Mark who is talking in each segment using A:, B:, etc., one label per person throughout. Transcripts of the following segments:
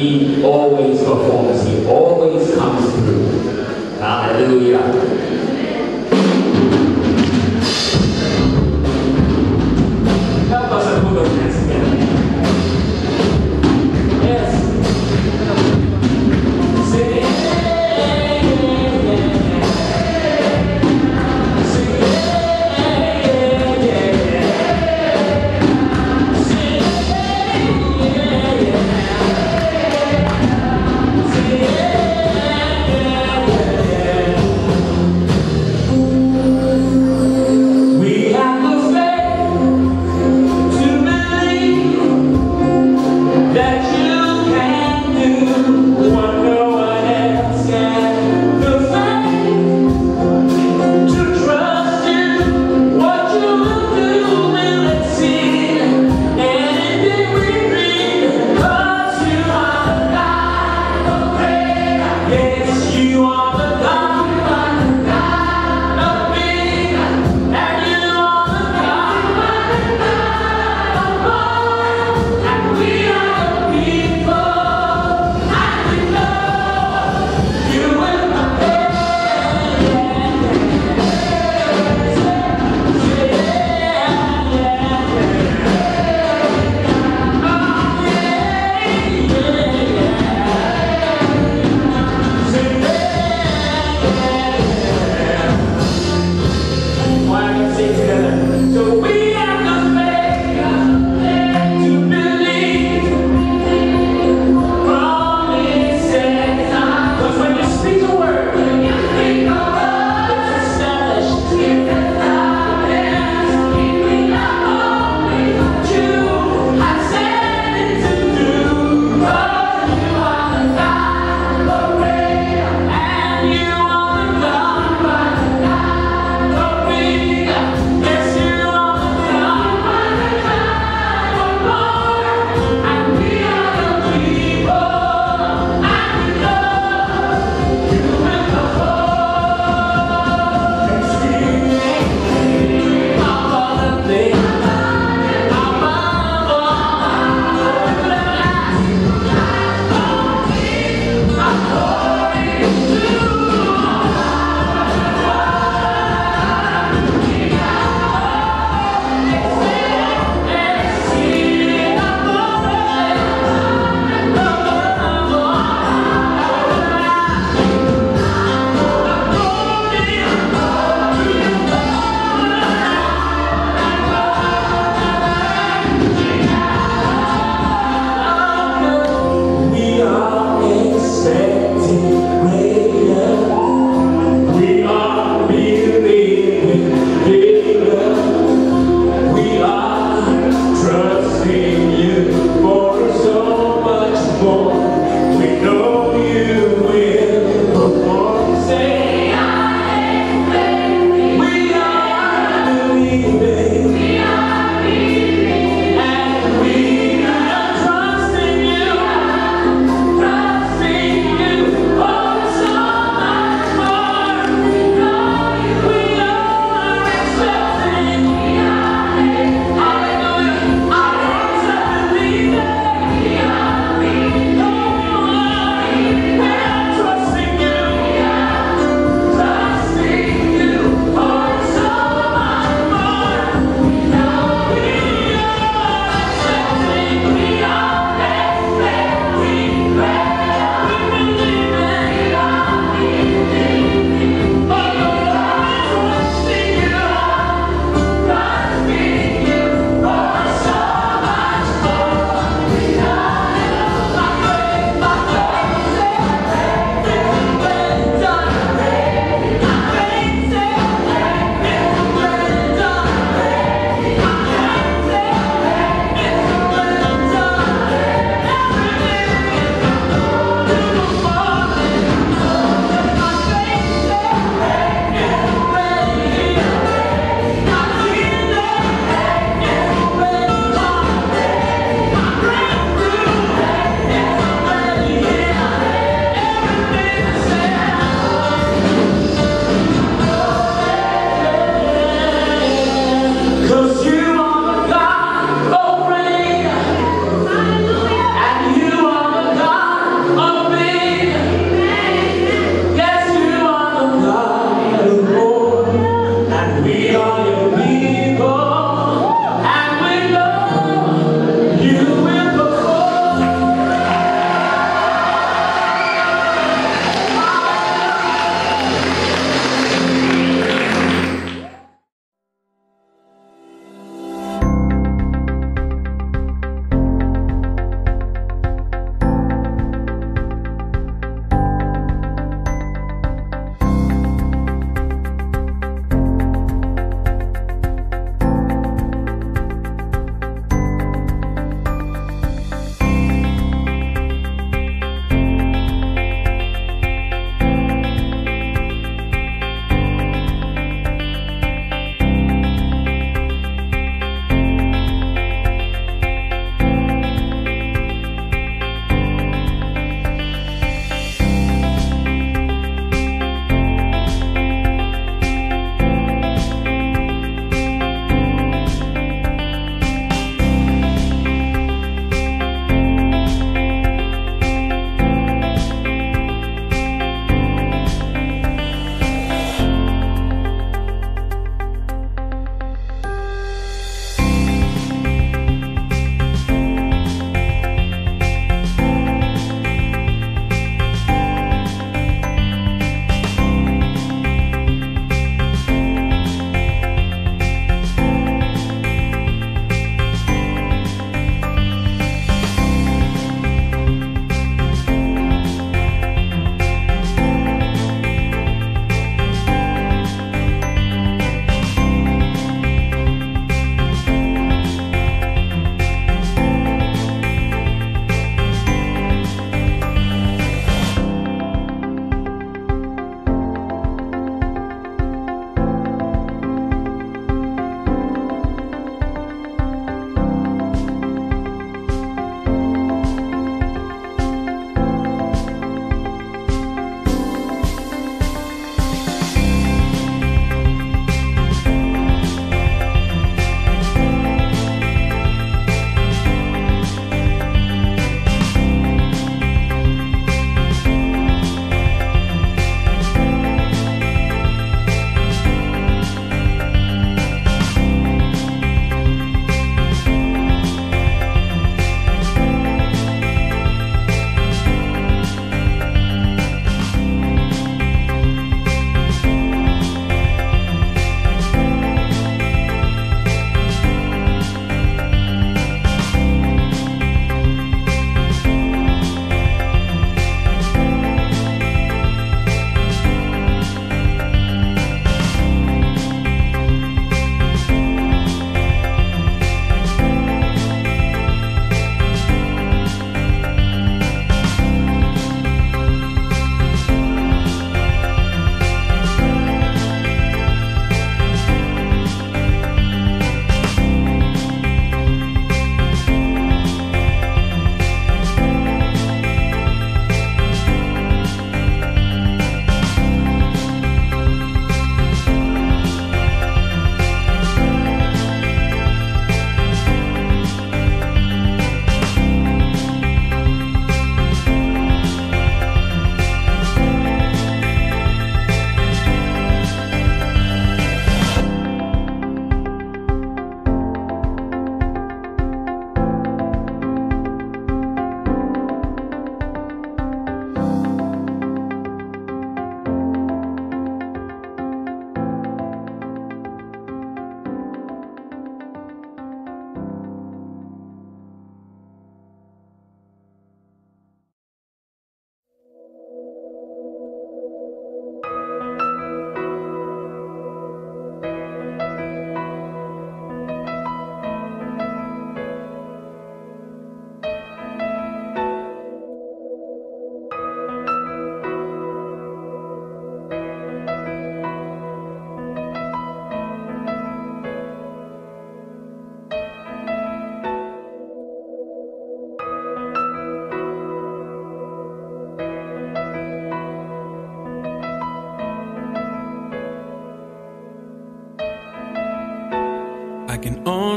A: He always performs. He always comes through. Hallelujah. Help us to put those hands together. Yes. Sing it.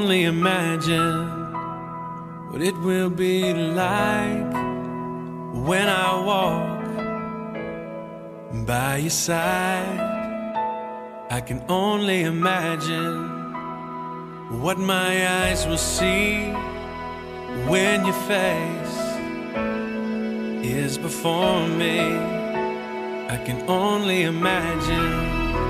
B: only imagine what it will be like when I walk by your side. I can only imagine what my eyes will see when your face is before me. I can only imagine.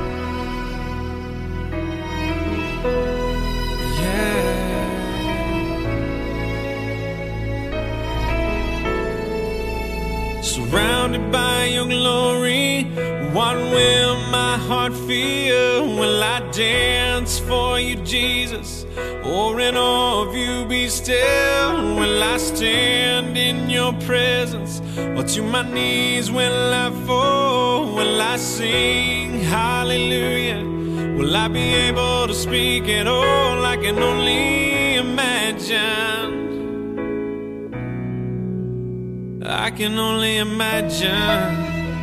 B: Surrounded by your glory, what will my heart feel? Will I dance for you, Jesus, or in awe of you be still? Will I stand in your presence, or to my knees will I fall? Will I sing hallelujah? Will I be able to speak at all? I can only imagine. I can only imagine.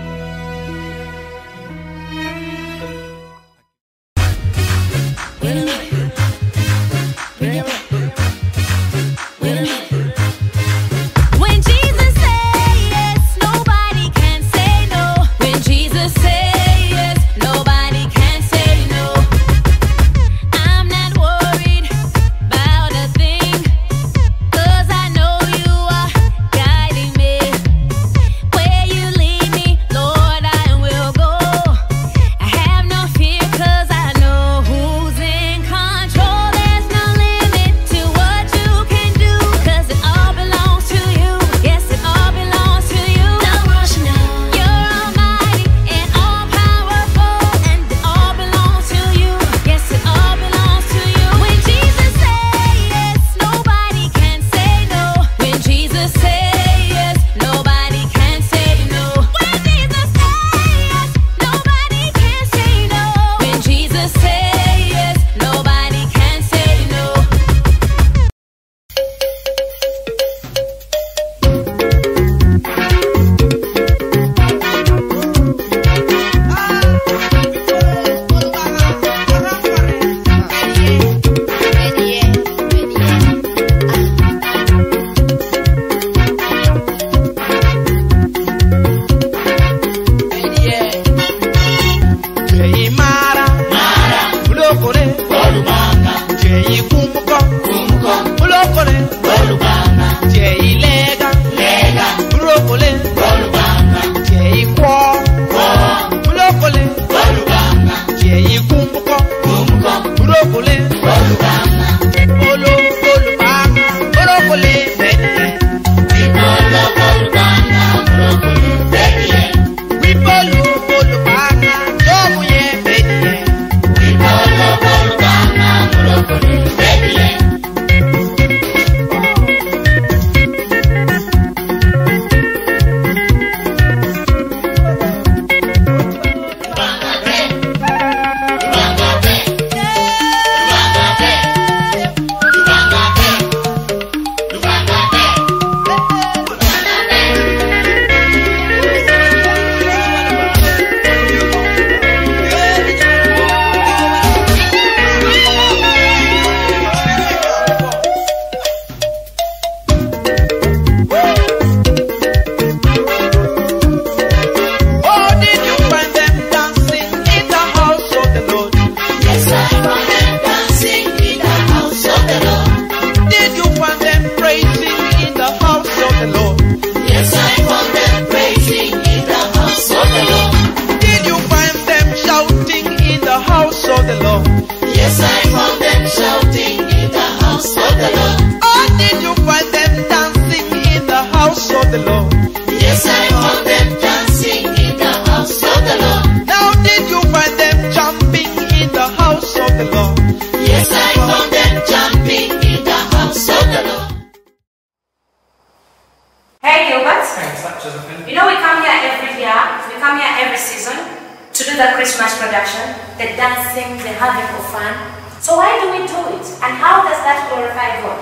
C: You know, we come here every year, we come here every season to do the Christmas production, the dancing, the having of fun. So why do we do it? And how does that glorify God?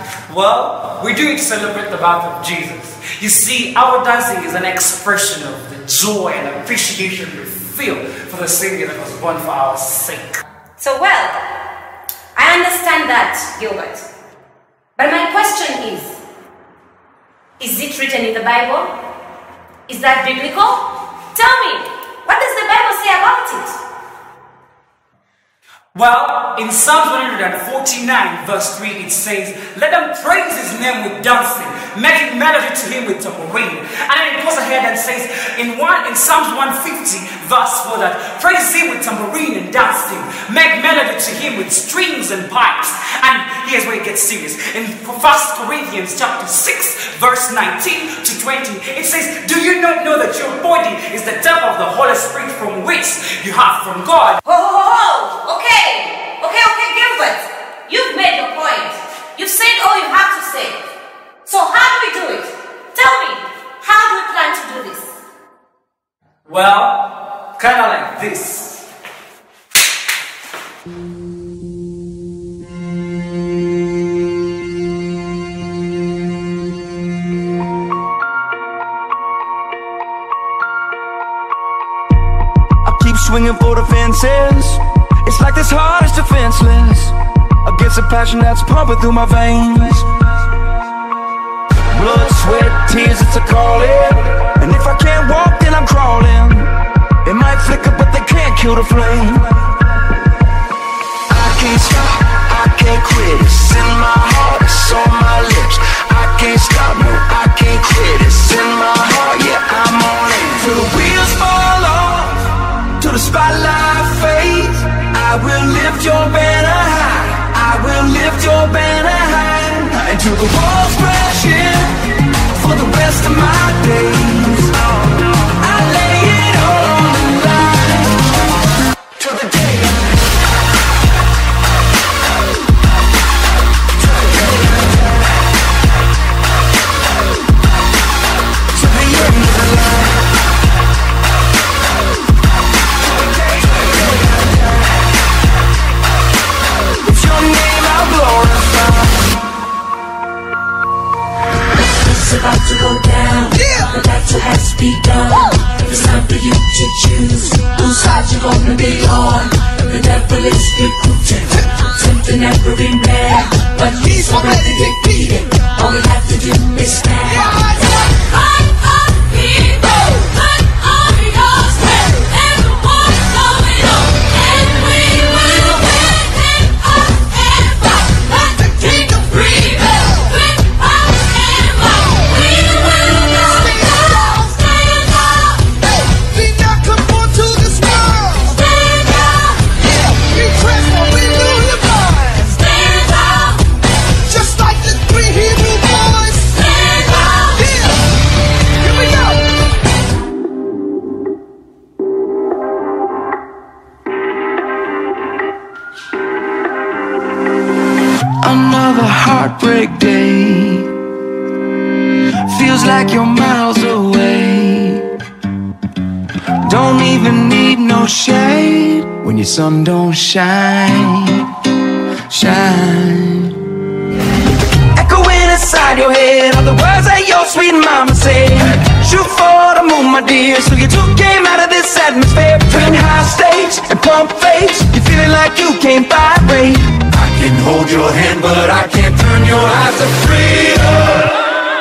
D: Well, we do it to celebrate the birth of Jesus. You see, our dancing is an expression of the joy and appreciation we feel for the Savior that was born for our sake.
C: So, well, I I understand that, Gilbert. But my question is it written in the Bible? Is that biblical? Tell me, what does the Bible say about it?
D: Well, in Psalm 149 verse 3 it says, let them praise his name with dancing, making melody to him with tambourine. And then it goes ahead and says in Psalms 150 verse 4 that praise him with tambourine and dancing, make melody to him with strings and pipes. And here's where it gets serious. In 1 Corinthians chapter 6 verse 19 to 20 it says, do you not know that your body is the temple of the Holy Spirit from which you have from God?
C: Okay, Gilbert, you've made your point. You've said all you have to say. So how do we do it? Tell me, how do we plan to do this?
D: Well, kind of like this.
E: I keep swinging for the fences. It's like this heart is defenseless against the passion that's pumping through my veins. Blood, sweat, tears, it's a calling. And if I can't walk, then I'm crawling. It might flicker, but they can't kill the flame. I can't stop, I can't quit. It's in my heart, it's on my lips. I can't stop, no, I can't quit. It's in my heart, yeah, I'm on it. Till the wheels fall off, till the spotlight fades, I will lift your banner high. I will lift your banner high. Until the walls crash in for the rest of my days. I lay it all on the line till the day. Till the end of the line. It's your name I'll glorify.
F: It's about to go down. The battle has begun. It's time for you to choose whose side you're gonna be on. The devil is recruiting, tempting every man, but he's already defeated. All we have to do is stand. Fight for people, fight on your strength. Everyone's going on, and we will win. And up and fight, let the kingdom prevail. With us and might, we will not stand up.
G: We not conform to this world.
F: Stand up,
G: We transform, we lose the minds.
F: stand up,
G: Just like the three Hebrew boys.
F: stand up.
G: Here we go.
E: Another heartbreak day. Feels like you're miles away. Don't even need no shade when your sun don't shine. Shine. Echoing inside your head are the words that your sweet mama said. Shoot for the moon, my dear. So you took game out of this atmosphere. Between high stakes and pump fakes, you're feeling like you can't vibrate. I can hold your hand, but I can't turn your eyes to freedom.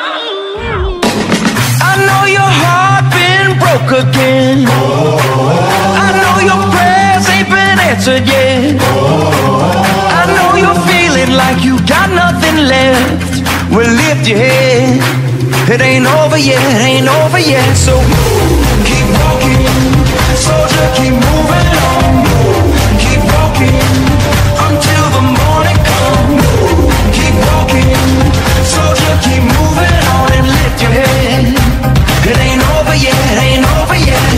E: I know your heart been broke again. I know your prayers ain't been answered yet. I know you're feeling like you got nothing left. Well, lift your head. It ain't over yet, ain't over yet. So keep walking, soldier, keep moving on. Keep walking until the morning comes. Keep walking, soldier, keep moving on and lift your head. It ain't over yet, ain't over yet.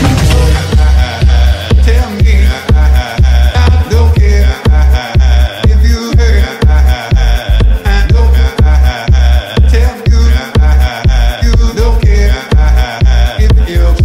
G: Tell me, I don't care if you hurt. I don't tell you, you don't care if you're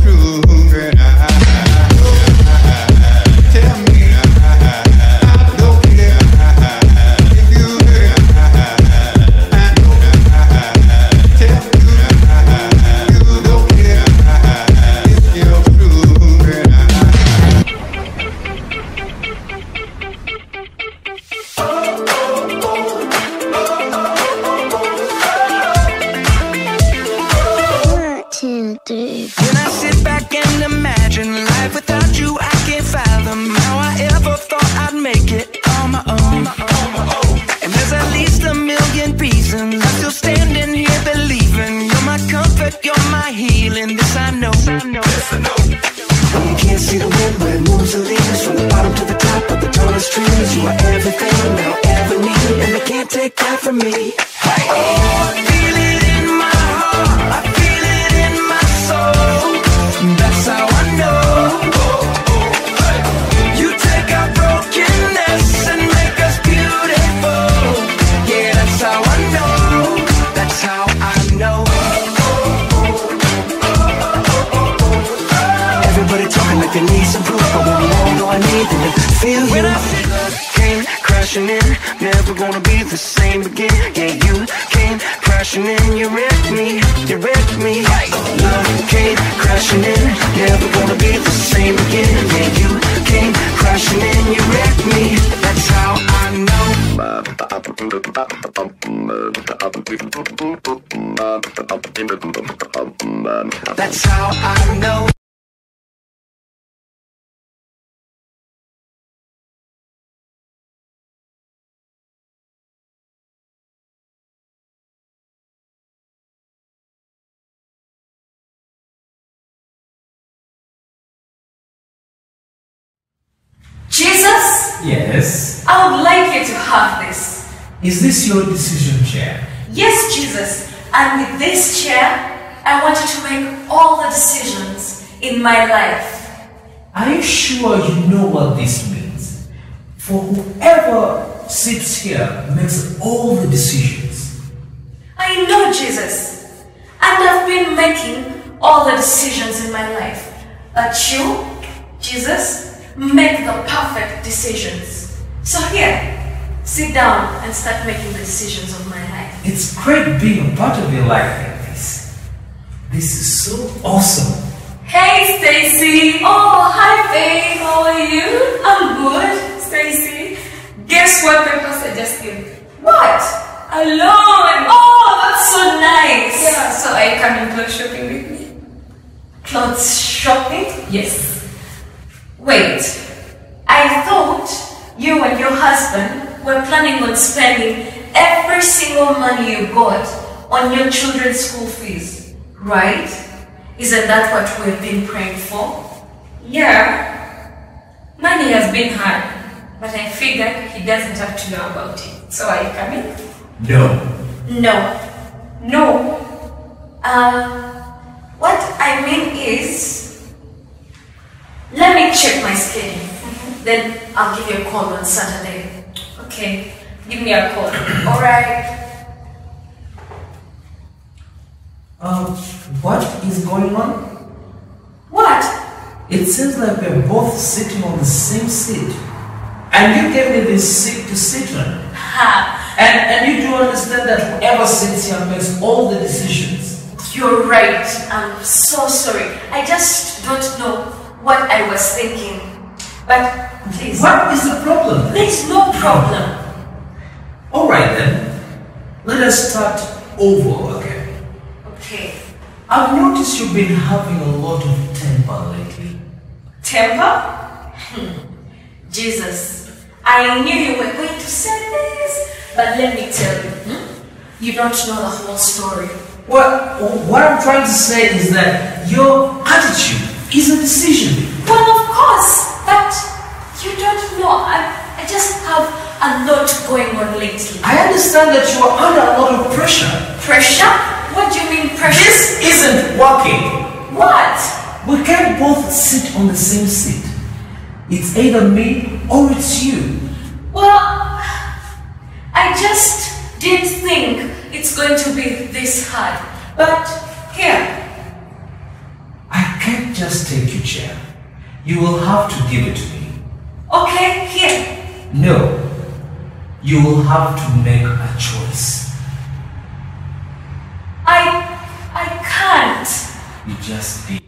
E: When I sit back and imagine life without you, I can't fathom how I ever thought I'd make it on my own. And there's at least a million reasons I'm still standing here believing you're my comfort, you're my healing. This I know. When you can't see the wind, but it moves the leaves from the bottom to the top of the tallest trees. You are everything I'll ever need, and they can't take that from me. Oh, I feel it in my heart, I feel it in my soul. That's how I know. You take our brokenness and make us beautiful. Yeah, that's how I know. That's how I know. Everybody talking like they need some proof, but when we all know I need them to feel you. When I see love came crashing in, never gonna be the same again. Yeah, you came crashing in, you wrecked me, you wrecked me. Love came crashing in, never gonna be the same again. Yeah, you came crashing in, you wrecked me. That's how I know. That's how I know.
C: Jesus,
H: Yes.
C: I would like you to have this.
H: Is this your decision chair?
C: Yes, Jesus. And with this chair, I want you to make all the decisions in my life.
H: Are you sure you know what this means? For whoever sits here makes all the decisions.
C: I know, Jesus. And I've been making all the decisions in my life. But you, Jesus, make the perfect decisions. So here, sit down and start making the decisions of my life.
H: It's great being a part of your life like this. This is so awesome.
C: Hey, Stacy. Oh, hi, babe. How are you? I'm good, Stacy. Guess what my pastor just gave? What? Alone. Oh, that's so nice. Yeah. So are you coming clothes shopping with me? Clothes shopping? Yes. Wait, I thought you and your husband were planning on spending every single money you got on your children's school fees, right? Isn't that what we've been praying for? Yeah, money has been hard, but I figured he doesn't have to know about it. So are you coming?
H: No.
C: No. What I mean is, let me check my schedule. Then I'll give you a call on Saturday. Okay, give me a call. Alright.
H: What is going on?
C: What?
H: It seems like we're both sitting on the same seat. And you gave me this seat to sit on.
C: Ha.
H: And you do understand that whoever sits here makes all the decisions.
C: You're right. I'm so sorry. I just don't know what I was thinking. But please.
H: What is the problem?
C: There's no problem.
H: Alright then. Let us start over again.
C: Okay.
H: I've noticed you've been having a lot of temper lately.
C: Temper? Jesus, I knew you were going to say this, but let me tell you, you don't know the whole story.
H: What I'm trying to say is that your attitude is a decision.
C: Well, of course, but you don't know. I just have a lot going on lately.
H: I understand that you are under a lot of pressure.
C: Pressure? What do you mean pressure?
H: This isn't working.
C: What?
H: We can't both sit on the same seat. It's either me or it's you.
C: Well, I just didn't think it's going to be this hard. But here.
H: I can't just take your chair. You will have to give it to me.
C: Okay, here.
H: No. You will have to make a choice.
C: I can't.
H: You just did.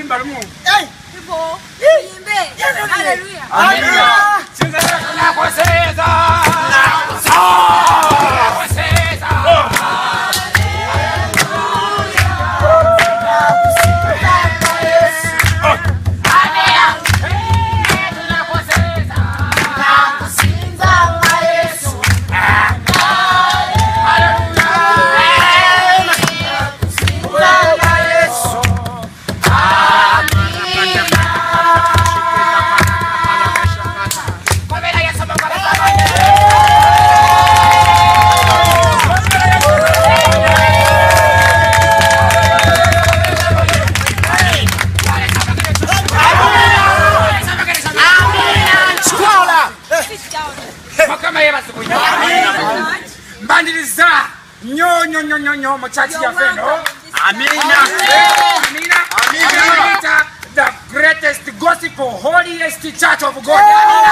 I: The greatest gospel, holiest church of God.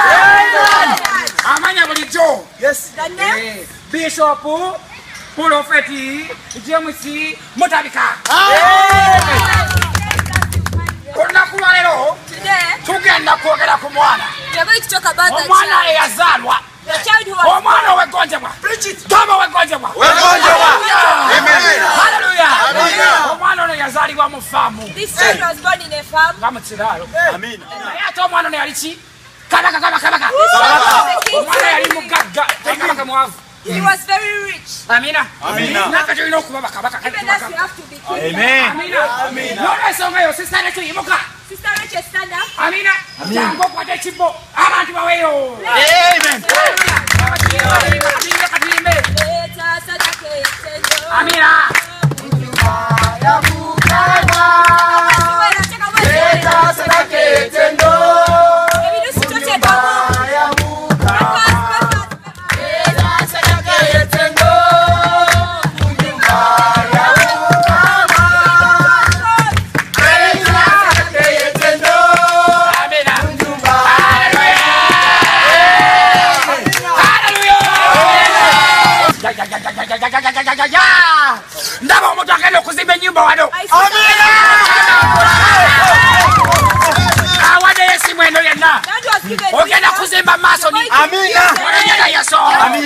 I: Amanya bulijo. Yes. The name? Bishop, Prophet, James Mutabika. Today, tugenda kwogera ku mwana. We are going to talk about the child. Yazalwa. The child who was omwana wegonjebwa. Preach it. Toma wegonjebwa. Amen. Hallelujah. Omwana ono yazalibwa mu farm. This child was born in a farm. Ngamutsiralo. Amen. Ate omwana ono yali ki? Kabaka. Omwana yali mugagga. Kabaka mwavu. He was very rich. Amina. Nakati no kuba kabaka. Even as you have to be king. Amen. Amina. No songa yo sister Rachel imuka. Sister Rachel stand up. Amina. Jango kwa chipo. Abantu baweyo. Amen. Amina. Ndaba omuntu agenda okuzimba ennyumba wano. Amina. Awadde esimu eno yenna. Ogenda kuzimba masoni. Amina. Ogenda yeso.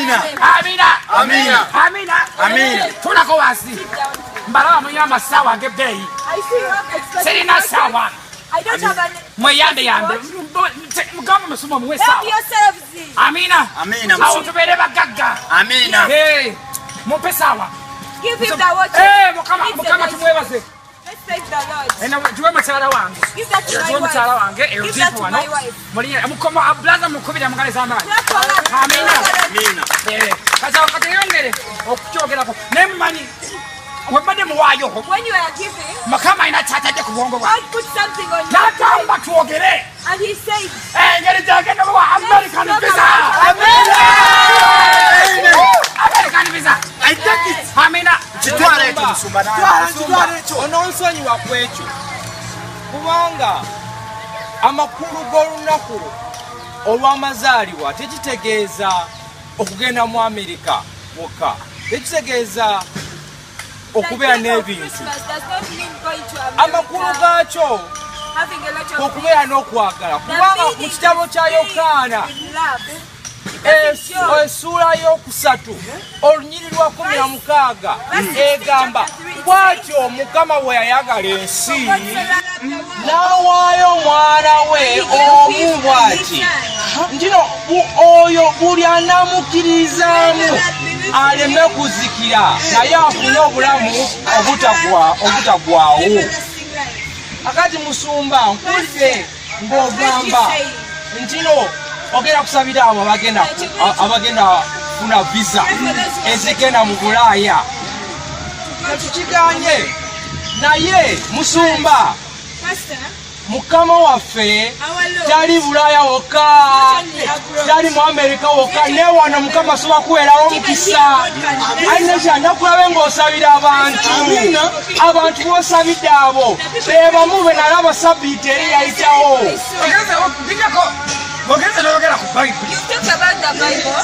I: Amina. Tulako wansi. Mbalawa muyamba sawa ngebbeeyi. Sirina sawa. I don't have an mweyambe. Mugamba musuma muwe sawa. Help yourselves. Amina. Awo tubeere bagagga. Amina. Mupe sawa. Give him the water. Mukama tumwebaze. Let's thank the Lord. Juwe mukyala wange. Give that to my wife. Give that to my wife. Mukoma blaza mukubira mugale z'amaanyi. Amina. Kati wakati yongere okukyogerako nemmanyi webadde muwaayo. When you are giving, Mukama alina ky'atadde ku bwongo bwange. God put something on you. N'agamba twogere. And he said, engeri gy'agenda muwa American visa. American visa. I take it. Amina. Kitwala ekyo musumba. Kitwala ekyo. Ononsonyiwa ku ekyo. Kubanga amakulu g'olunaku olw'amazaalibwa tekitegeeza okugenda mu Amerika wokka. Tekitegeeza okubeera n'ebintu. Amakulu gaakyo okubeera n'okwagala. Kubanga mu kitabo kya Yokaana essuula y'okusatu olunyiri lwa 16 egamba bw'atyo Mukama bwe yayagala ensi n'awaayo omwana we omu bw'ati ntino oyo buli anaamukkiririzaamu aleme kuzikira naye afune obulamu obutagwawo. Akati musumba nkulidde ng'ogamba ntino ogenda kusabira abo abagenda kufuna visa ezigenda mu Bulaaya. Tukiganye naye musumba Mukama waffe tali Bulaaya wokka, tali mu Amerika wokka, ne wano Mukama asobola kuweerawo omukisa. Alina kyandakulabe ng'osabira abantu b'osabidde abo be bamu be nalaba sabbiiti eri yayitawo. You talk about the Bible.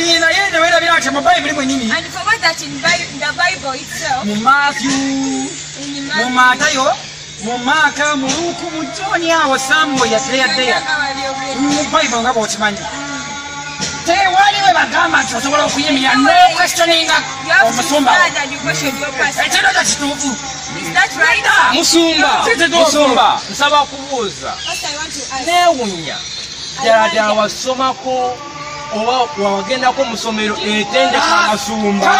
I: And forgot that in the Bible itself. Mu Matthew, mu Matayo, Mumaka, Muruku, Mutonia, or somewhere there. Bible about money. Tell what you have done, much was all of him, and no questioning of Musumba. That's true.
J: Is that right?
K: Musumba, Saba Kuza. Neunya. There was Somako or Wagenda Musomero, attended Musumba.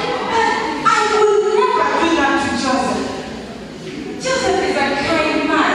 J: Joseph is a kind man.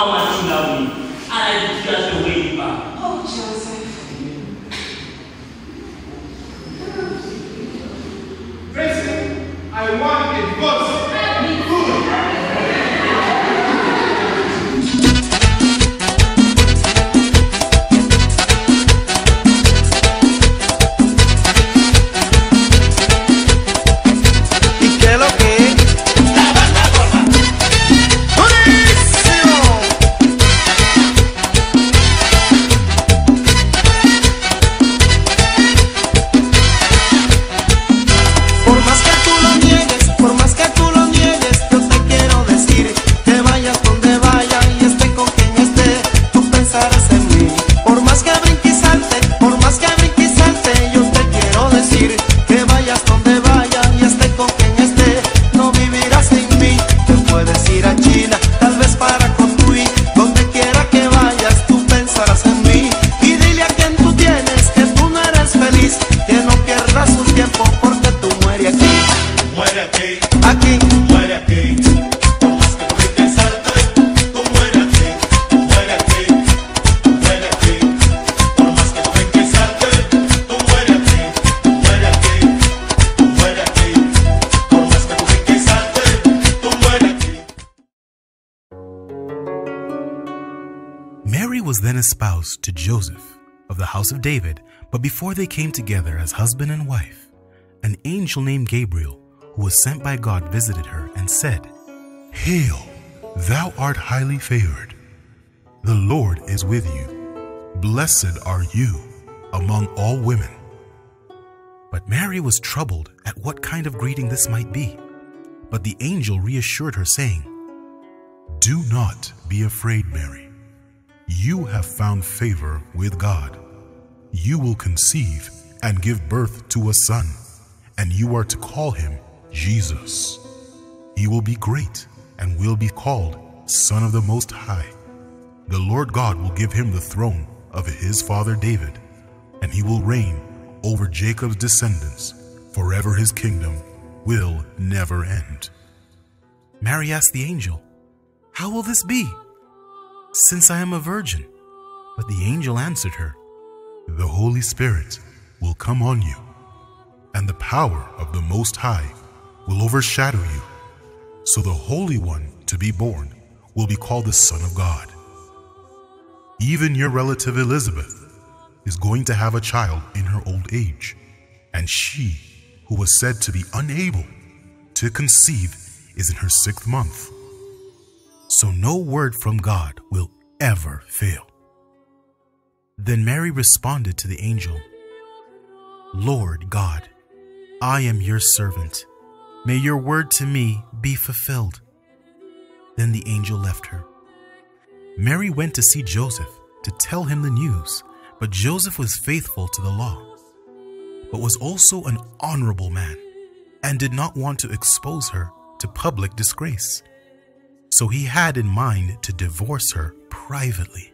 J: much you love me. And I just the way you back.
F: Oh, Joseph.
G: Listen, I want a divorce.
L: Mary was then espoused to Joseph of the house of David, but before they came together as husband and wife, an angel named Gabriel, who was sent by God, visited her and said, "Hail, thou art highly favored. The Lord is with you. Blessed are you among all women." But Mary was troubled at what kind of greeting this might be. But the angel reassured her, saying, "Do not be afraid, Mary. You have found favor with God. You will conceive and give birth to a son, and you are to call him Jesus. He will be great and will be called Son of the Most High. The Lord God will give him the throne of his father David, and he will reign over Jacob's descendants forever. His kingdom will never end." Mary asked the angel, "How will this be, since I am a virgin?" But the angel answered her, "The Holy Spirit will come on you, and the power of the Most High will overshadow you. So the Holy One to be born will be called the Son of God. Even your relative Elizabeth is going to have a child in her old age, and she, who was said to be unable to conceive, is in her 6th month. So no word from God will ever fail." Then Mary responded to the angel, "Lord God, I am your servant. May your word to me be fulfilled." Then the angel left her. Mary went to see Joseph to tell him the news, but Joseph was faithful to the law, but was also an honorable man, and did not want to expose her to public disgrace. So he had in mind to divorce her privately.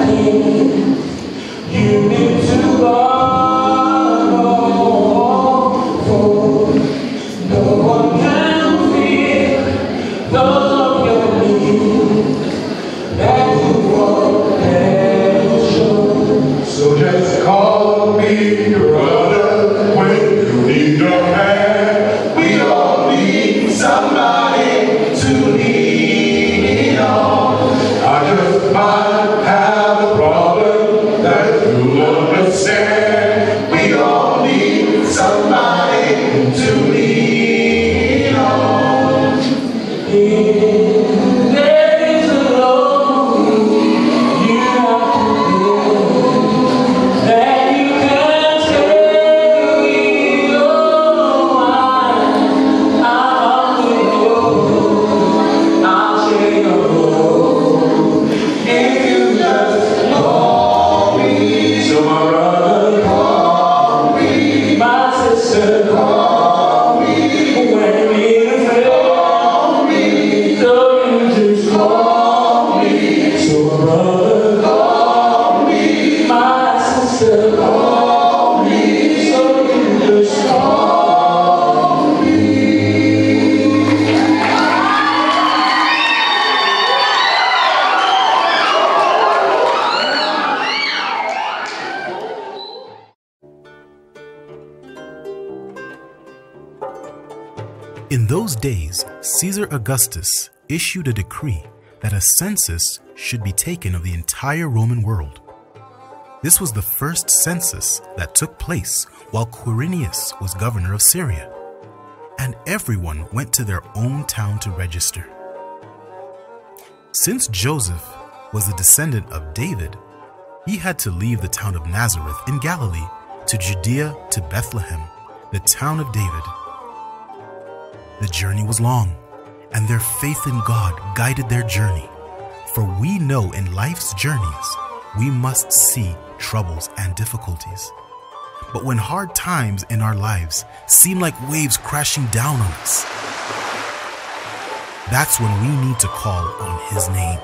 F: You need to borrow.
G: need your brother when you need your hand. We all need somebody to lean on. I just might have a problem that you'll understand. We all need somebody to lean on. There is a load you have to bear that you can't carry alone. I'll share your load if you just call me. So my brother, call me. My sister, call me. When you need a friend, call me. So you just call me. So my brother, call me. My sister, call me. So you just call me.
L: In those days, Caesar Augustus issued a decree that a census should be taken of the entire Roman world. This was the first census that took place while Quirinius was governor of Syria, and everyone went to their own town to register. Since Joseph was a descendant of David, he had to leave the town of Nazareth in Galilee to Judea to Bethlehem, the town of David. The journey was long, and their faith in God guided their journey. For we know in life's journeys, we must see troubles and difficulties. But when hard times in our lives seem like waves crashing down on us, that's when we need to call on His name.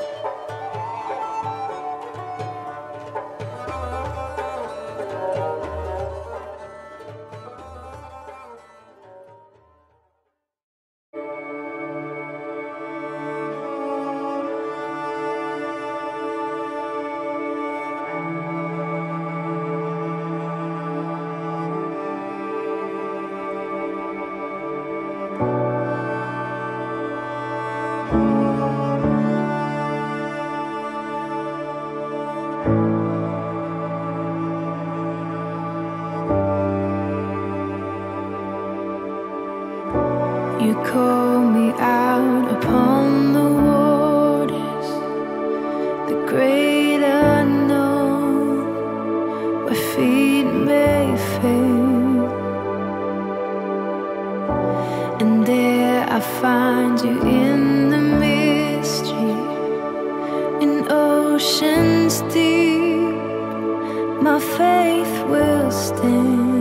M: You call me out upon the waters, the great unknown, where feet may fail. And there I find you in the mystery, in oceans deep, my faith will stand.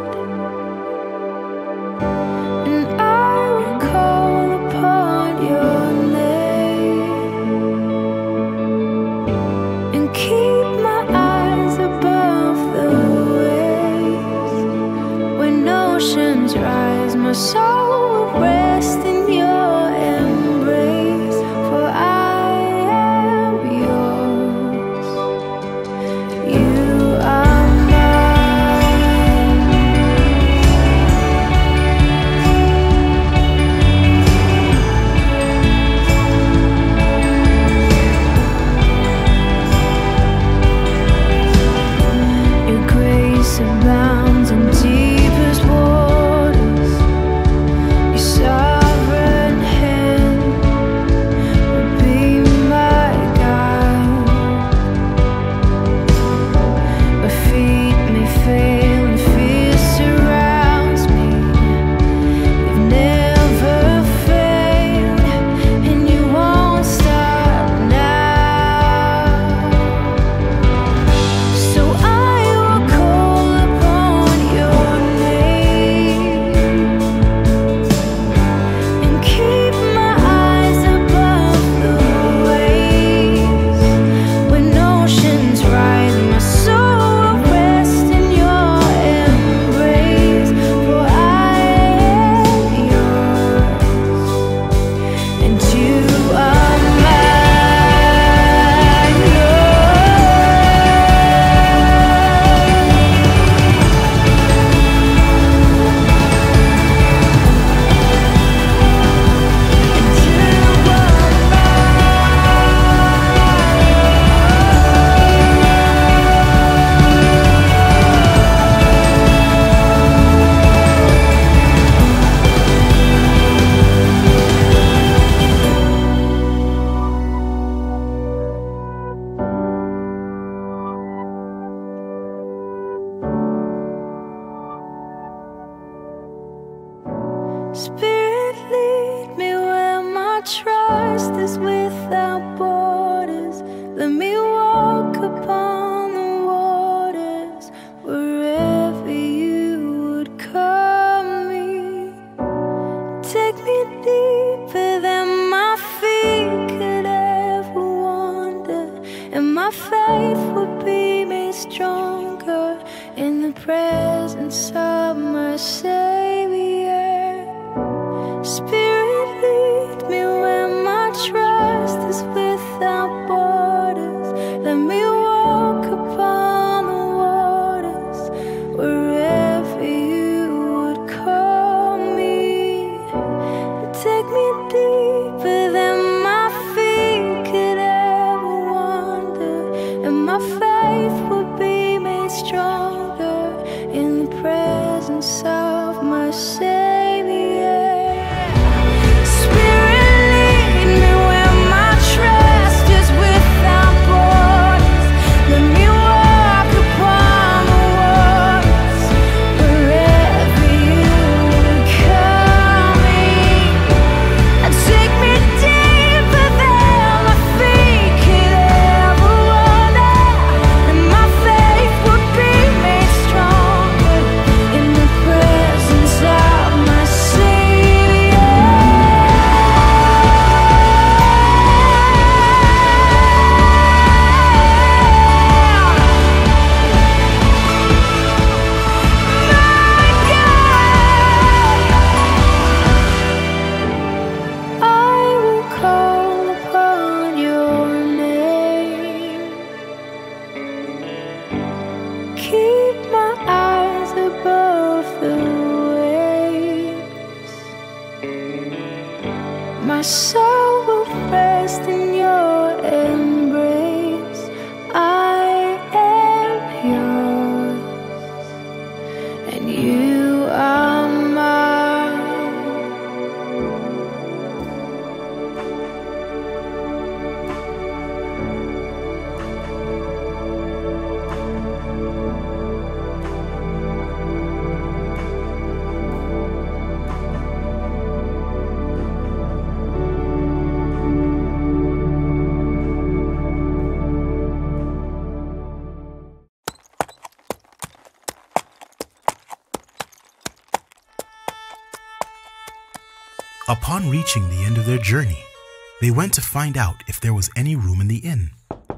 M: My soul will rest in your embrace, for I am yours. You are mine. Your grace abounds in deepest waters. Spirit, lead me where my trust is without borders. Let me walk upon the waters wherever you would call me. Take me deeper than my feet could ever wander, and my faith would be made stronger in the presence of my Savior. Spirit, lead me where my trust is without borders. Let me walk upon the waters wherever you would call me. Take me deeper than my feet could ever wander, and my faith would be made stronger in the presence of my Savior. My soul will rest in your embrace. I am yours, and you are mine.
L: Upon reaching the end of their journey, they went to find out if there was any room in the inn.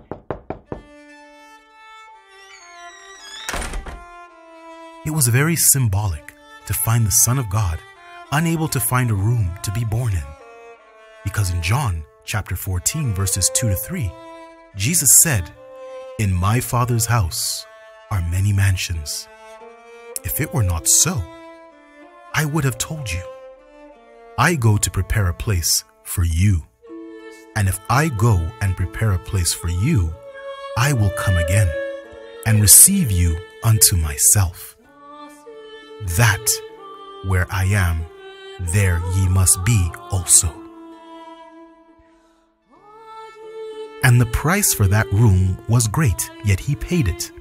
L: It was very symbolic to find the Son of God unable to find a room to be born in. Because in John chapter 14 verses 2 to 3, Jesus said, "In my Father's house are many mansions. If it were not so, I would have told you. I go to prepare a place for you. And if I go and prepare a place for you, I will come again and receive you unto myself, that where I am, there ye must be also." And the price for that room was great, yet he paid it.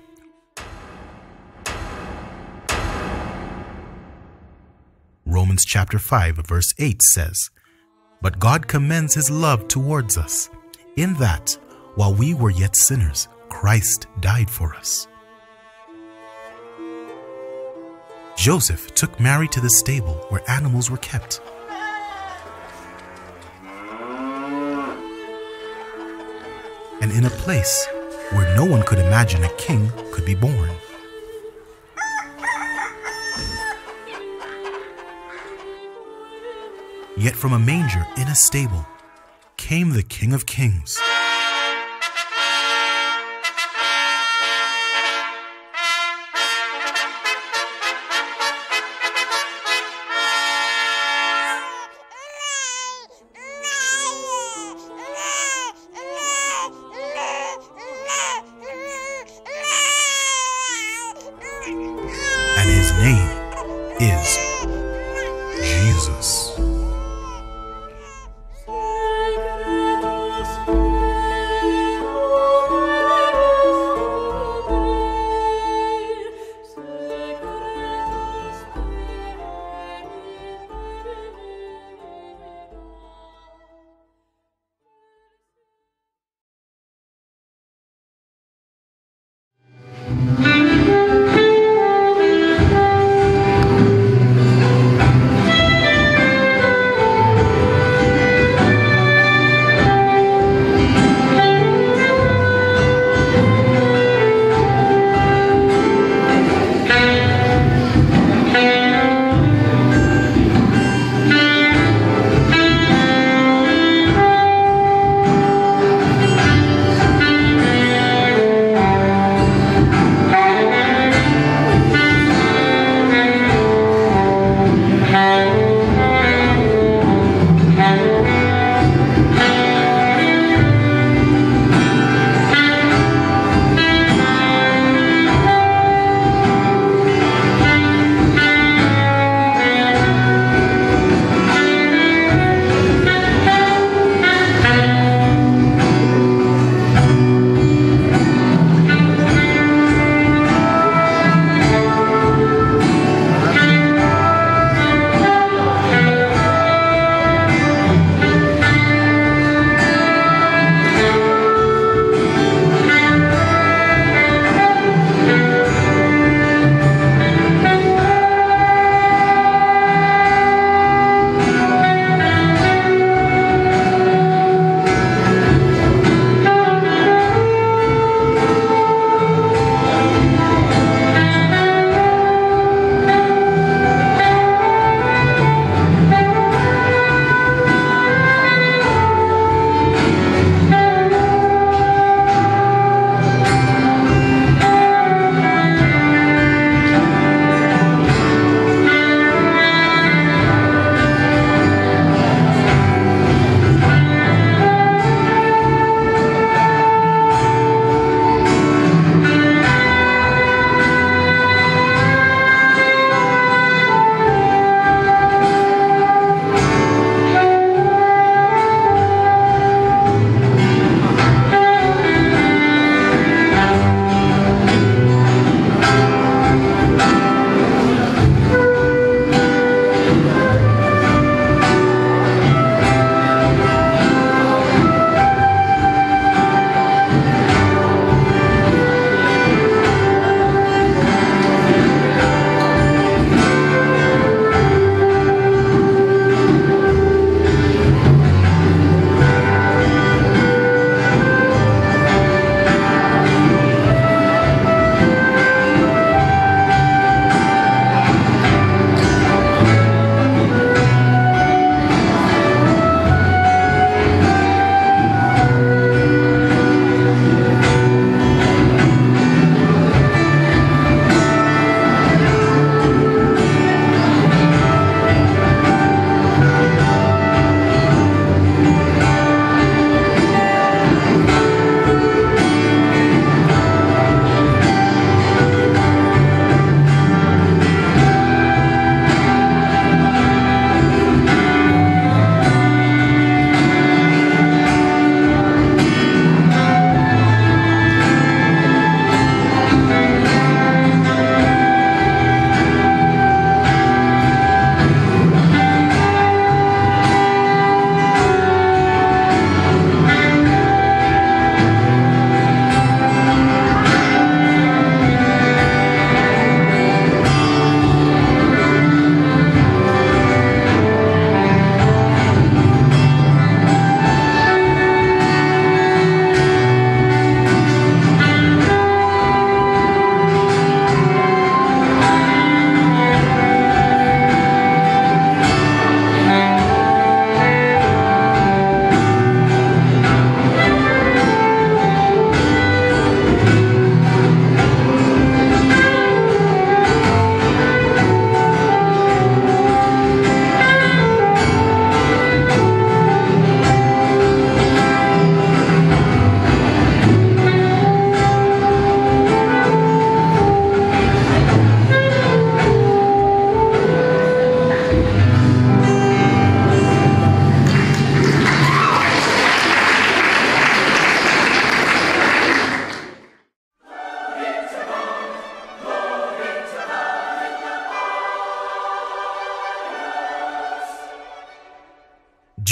L: Romans chapter 5 verse 8 says, "But God commends his love towards us, in that, while we were yet sinners, Christ died for us." Joseph took Mary to the stable where animals were kept. And in a place where no one could imagine a king could be born. Yet from a manger in a stable came the King of Kings. And his name is Jesus.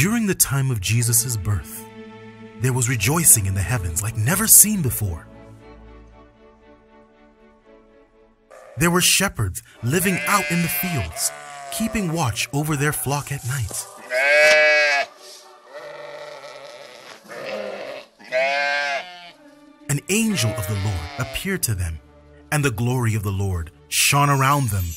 L: During the time of Jesus' birth, there was rejoicing in the heavens like never seen before. There were shepherds living out in the fields, keeping watch over their flock at night. An angel of the Lord appeared to them, and the glory of the Lord shone around them.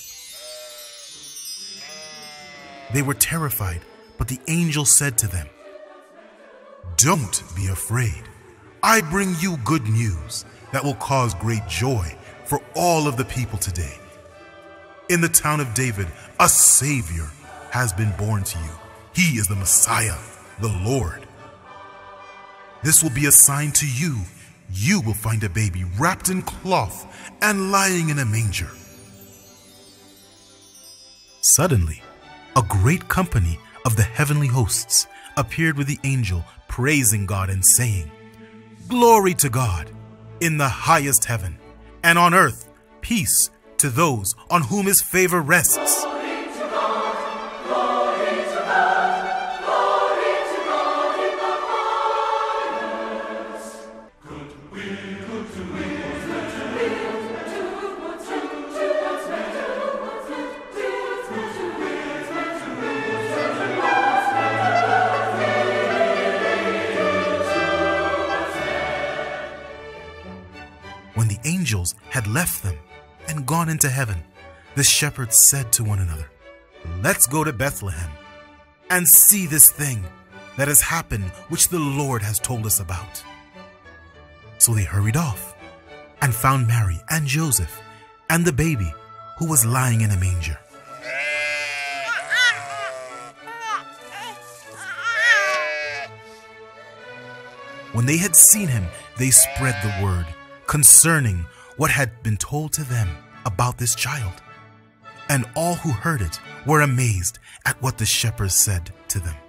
L: They were terrified, but the angel said to them, "Don't be afraid. I bring you good news that will cause great joy for all of the people today. In the town of David, a Savior has been born to you. He is the Messiah, the Lord. This will be a sign to you. You will find a baby wrapped in cloth and lying in a manger." Suddenly, a great company of the heavenly hosts appeared with the angel, praising God and saying, "Glory to God in the highest heaven, and on earth peace to those on whom his favor rests." When the angels had left them and gone into heaven, the shepherds said to one another, "Let's go to Bethlehem and see this thing that has happened which the Lord has told us about." So they hurried off and found Mary and Joseph and the baby who was lying in a manger. When they had seen him, they spread the word concerning what had been told to them about this child. And all who heard it were amazed at what the shepherds said to them.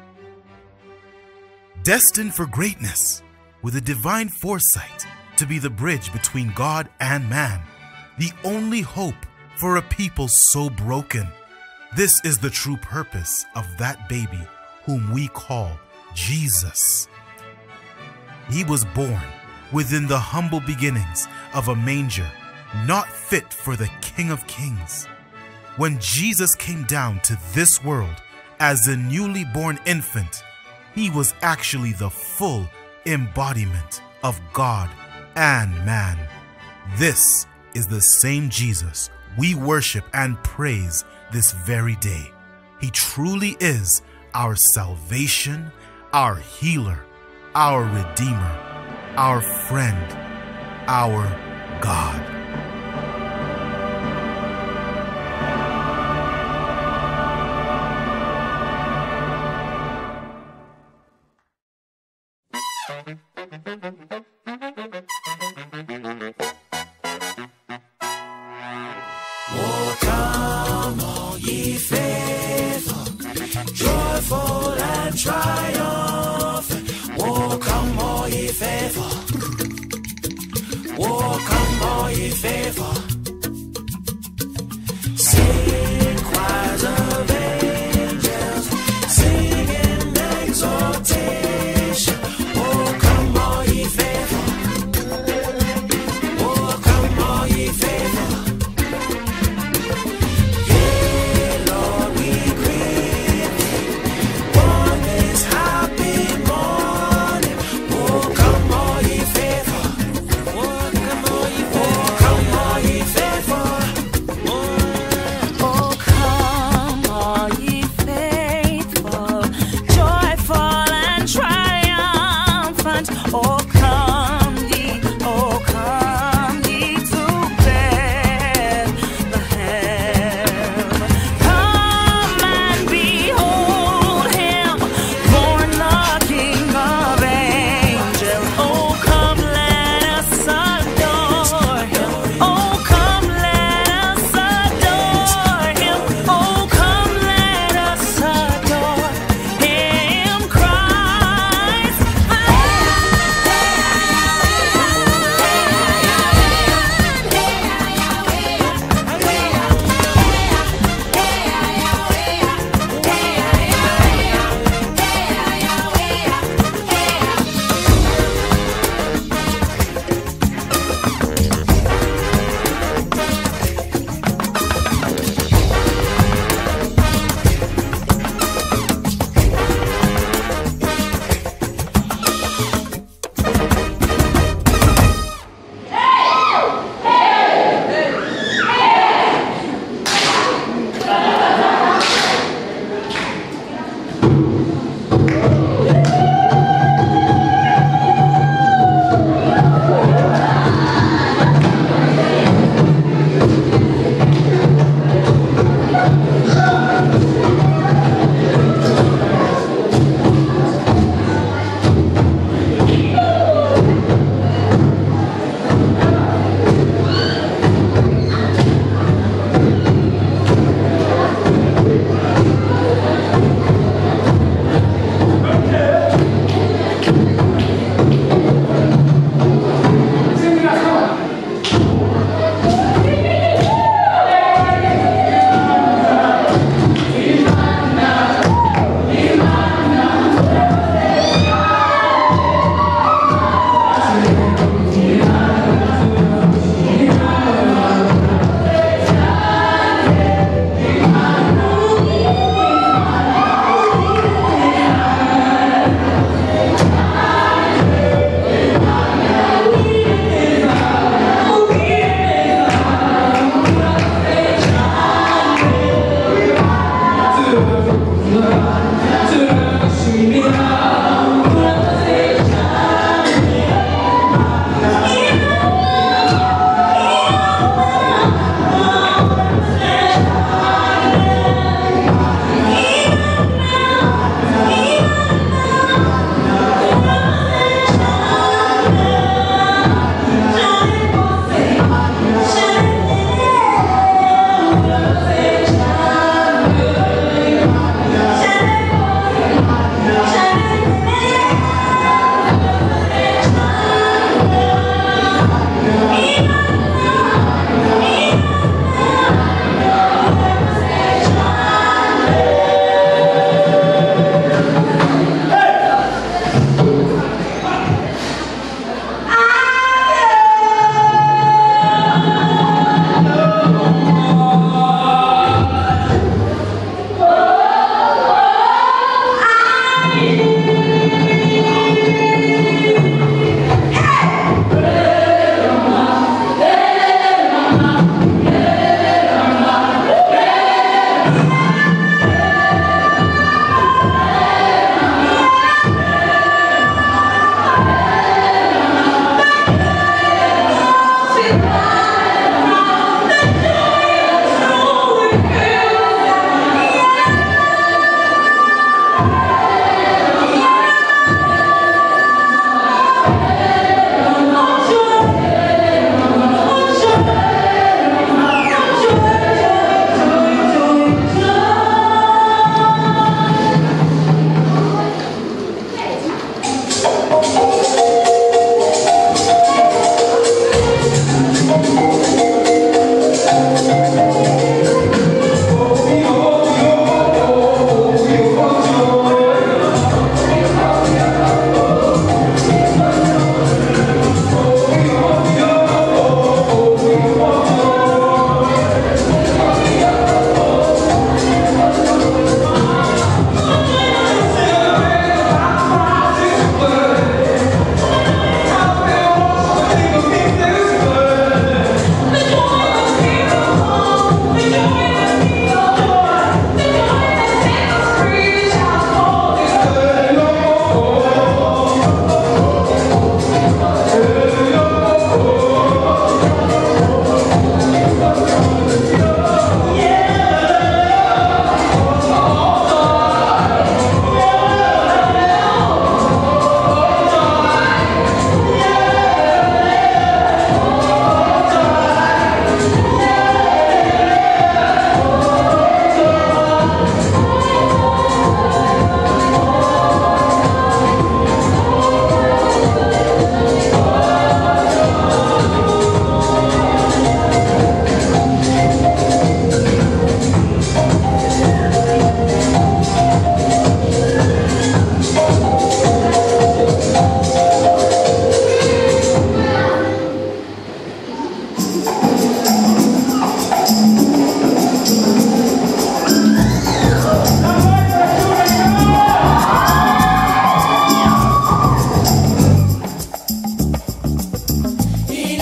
L: Destined for greatness, with a divine foresight to be the bridge between God and man, the only hope for a people so broken. This is the true purpose of that baby whom we call Jesus. He was born within the humble beginnings of a manger, not fit for the King of Kings. When Jesus came down to this world as a newly born infant, he was actually the full embodiment of God and man. This is the same Jesus we worship and praise this very day. He truly is our salvation, our healer, our Redeemer, our friend, our God.
F: Oh, come, all ye faithful, joyful and triumphant. Oh, come, all ye faithful. Oh, come, all ye faithful. Sing choirs of angels, singing exaltation. Oh, come, all ye faithful. Oh, come, all ye faithful. Yeah, Lord, we greet thee on this happy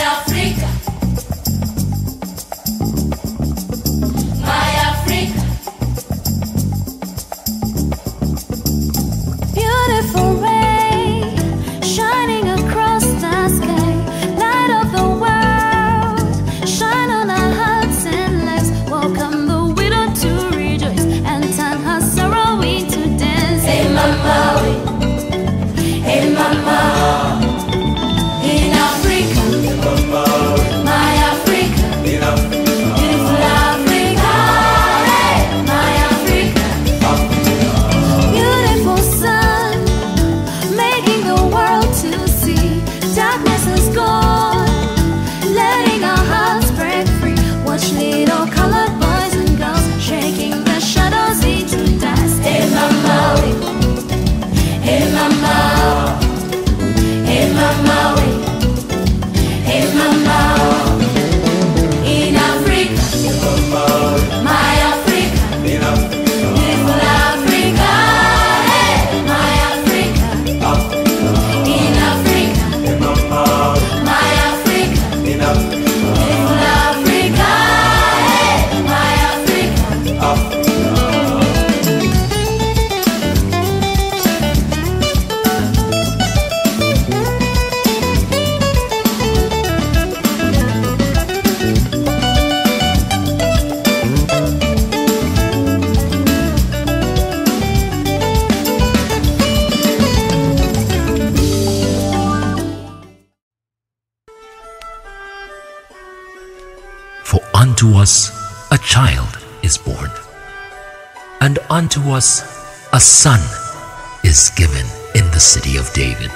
F: Africa, my Africa.
M: Beautiful ray shining across the sky, light of the world, shine on our hearts and lives. Welcome the widow to rejoice and turn her sorrow into dance.
F: Hey mama, hey mama, in Africa, my Africa, beautiful Africa, hey, my Africa.
M: Beautiful sun making the world to see. Darkness is gone, letting our hearts break free. Watch little colored boys and girls shaking the shadows into dust.
F: Hey mama, hey mama, hey mama, hey mama, in Africa, my Africa, beautiful Africa, hey, my Africa, in Africa, my Africa, beautiful Africa, hey, my Africa.
N: For unto us a child is born, and unto us a son is given in the city of David.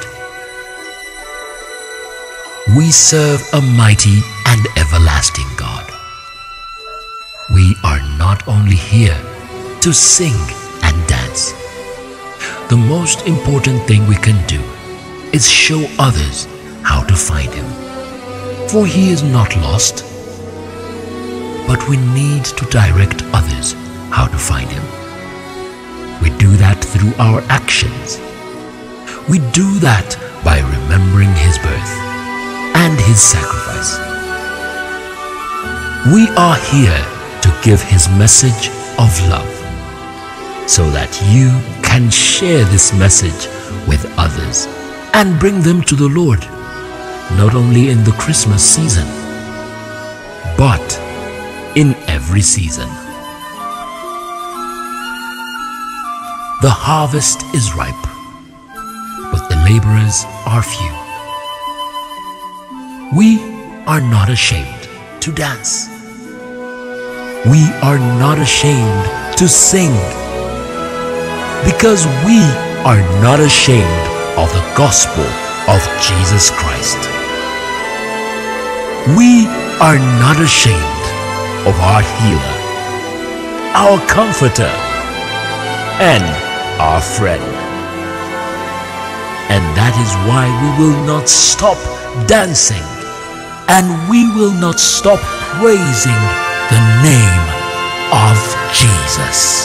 N: We serve a mighty and everlasting God. We are not only here to sing and dance. The most important thing we can do is show others how to find Him. For He is not lost, but we need to direct others how to find Him. We do that through our actions. We do that by remembering His birth and His sacrifice. We are here to give His message of love, so that you can share this message with others and bring them to the Lord, not only in the Christmas season, but in every season. The harvest is ripe, but the laborers are few. We are not ashamed to dance. We are not ashamed to sing, because we are not ashamed of the gospel of Jesus Christ. We are not ashamed of our healer, our comforter, and our friend. And that is why we will not stop dancing, and we will not stop praising the name of Jesus.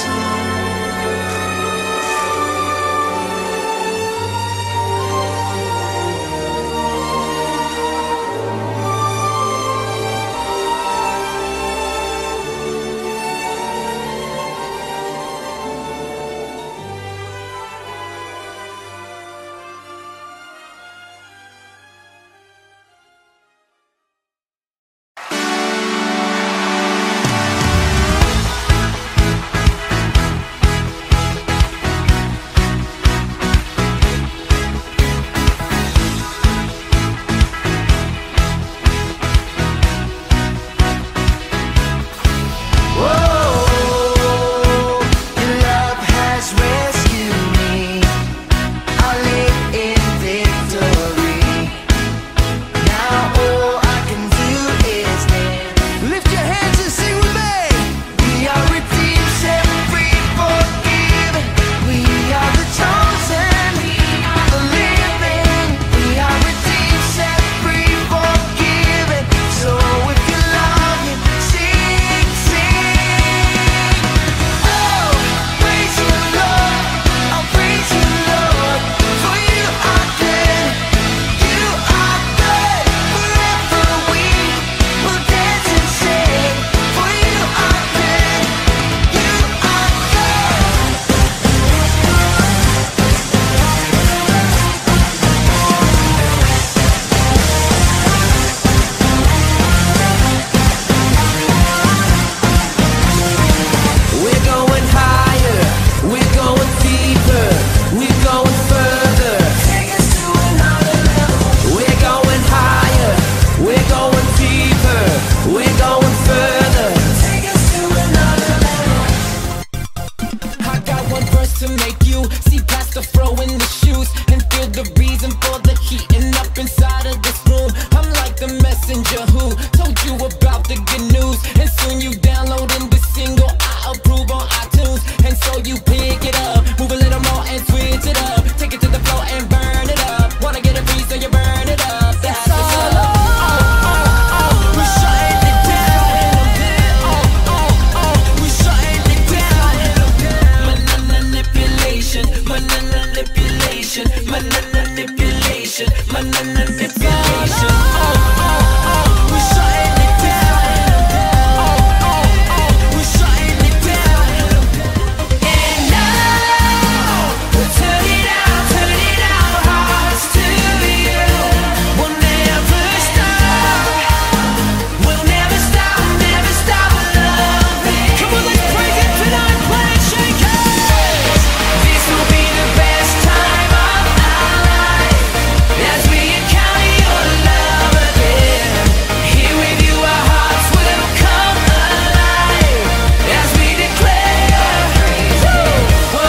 O: messenger who told you about the good news. And soon you downloading the single I approve on iTunes. And so you pick it up, move a little more and switch it up. Take it to the floor and burn it up. Wanna get a piece so you burn it up. That's all up. We're shutting it down. We're shutting it down. Manipulation, manipulation, manipulation, manipulation. We're shutting it down. We're shutting it down. And now we'll turn it out, hearts to you. We'll never stop. We'll never stop loving. Come on, let's praise it tonight, play it, shake it. This will be the best time of our life as we encounter your love again. Here with you, our hearts will come alive as we declare your praise. Whoa,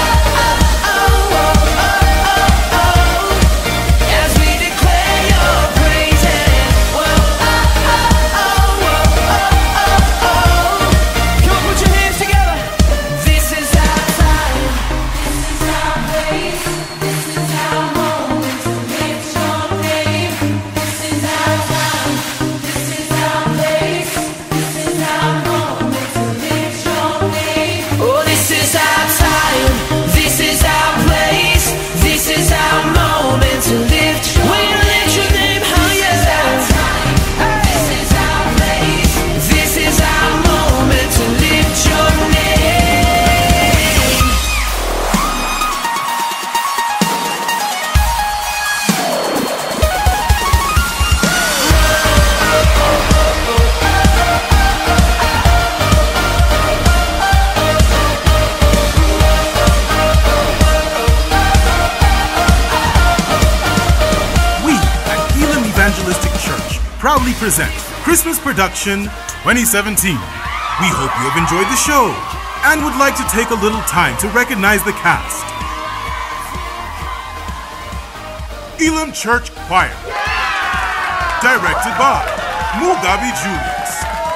O: as we declare your praises. Whoa, come on, put your hands together. This is our time. This is our place. This is our moment to lift your name. This is our time. This is our place. This is our moment to lift your name. Oh, this is our time. This is our place. This is our moment to lift your name. Lift your name higher. This is our time. This is our place. This is our moment to lift your name.
L: We at Elim Evangelistic Church proudly present Christmas Production 2017. We hope you have enjoyed the show and would like to take a little time to recognize the cast. Elim Church Choir, directed by Mugabe Julius.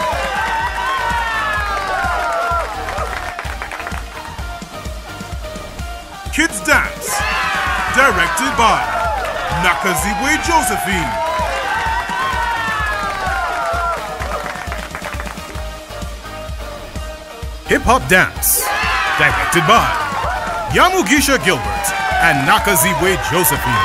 L: Kids Dance, directed by Nakazibwe Josephine. Hip Hop Dance, directed by Yamugisha Gilbert and Nakazibwe Josephine.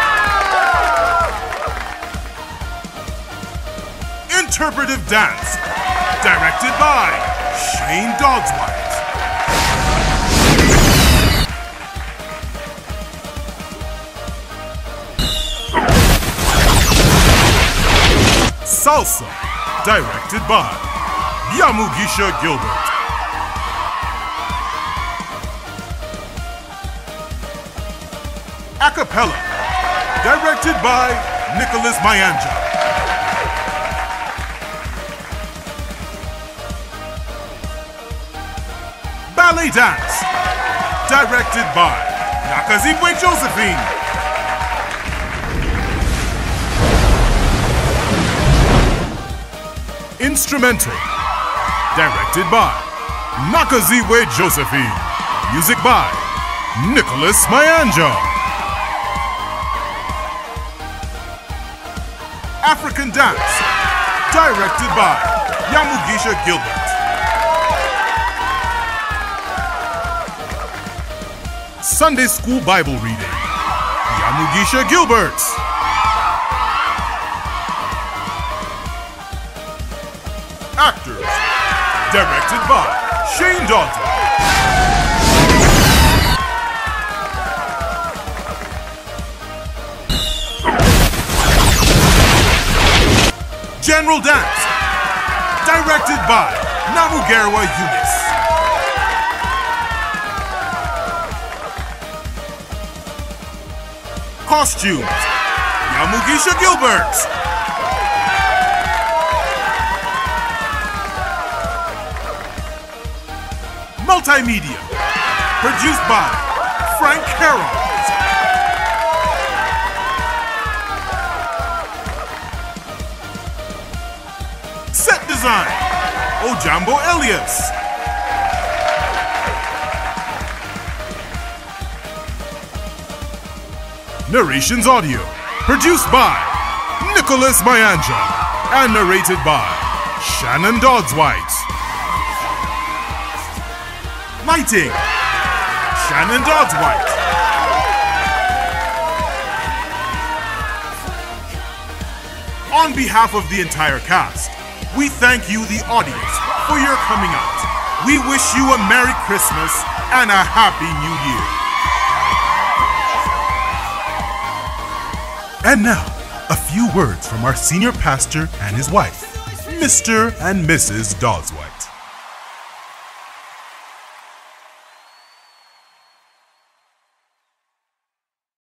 L: Interpretive Dance, directed by Shane Dogswhite. Salsa, directed by Yamugisha Gilbert. Acapella, directed by Nicholas Mayanja. Ballet Dance, directed by Nakazibwe Josephine. Instrumental, directed by Nakazibwe Josephine. Music by Nicholas Mayanja. African Dance, directed by Yamugisha Gilbert. Sunday School Bible Reading, Yamugisha Gilbert. Actors, directed by Shane Dalton. General Dance, directed by Namugerwa Eunice. Costumes, Yamugisha Gilbert. Multimedia, produced by Frank Carroll.
P: design, Ojambo Elias. Narrations audio, produced by Nicholas Mayanja and narrated by Shannon Dodds-White. Lighting, Shannon Dodds-White. On behalf of the entire cast, we thank you, the audience, for your coming out. We wish you a Merry Christmas and a Happy New Year. And now, a few words from our senior pastor and his wife, Mr. and Mrs. Dodds-White.